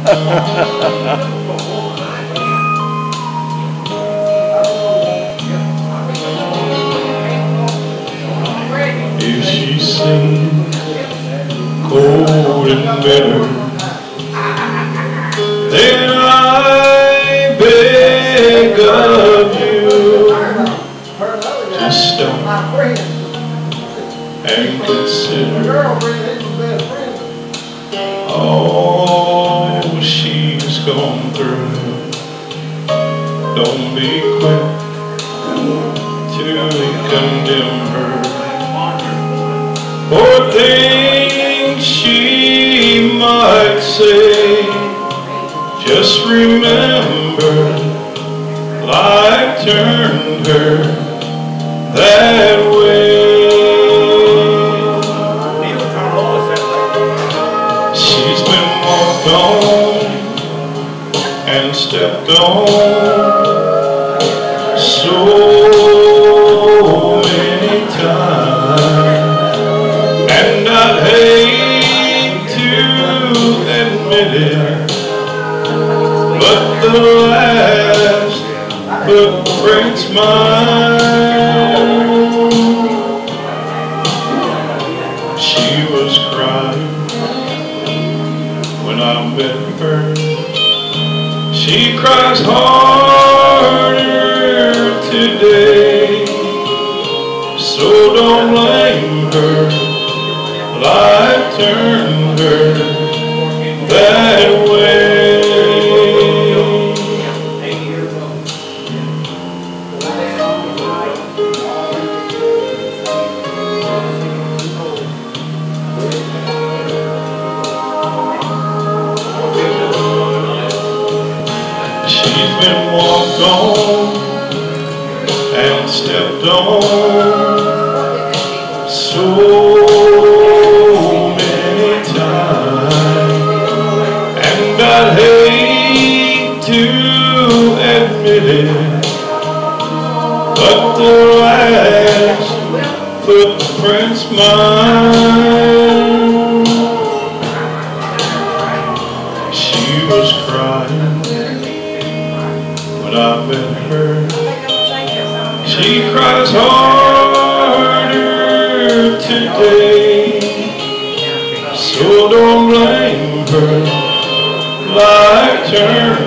If she seems cold and bitter, then I beg of you, just stop and consider all she's gone through. Don't be quick to condemn her for things she might say. Just remember, life turned her that way. She's been walked on and stepped on so many times, and I'd hate to admit it, but the last footprint's mine. She was crying when I met her. She cries harder today, so don't blame her. Life turned her that way. She's been walked on and stepped on so many times, and I'd hate to admit it, but the last footprint's mine. She was crying when I met her. She cries harder today, so don't blame her. Life turned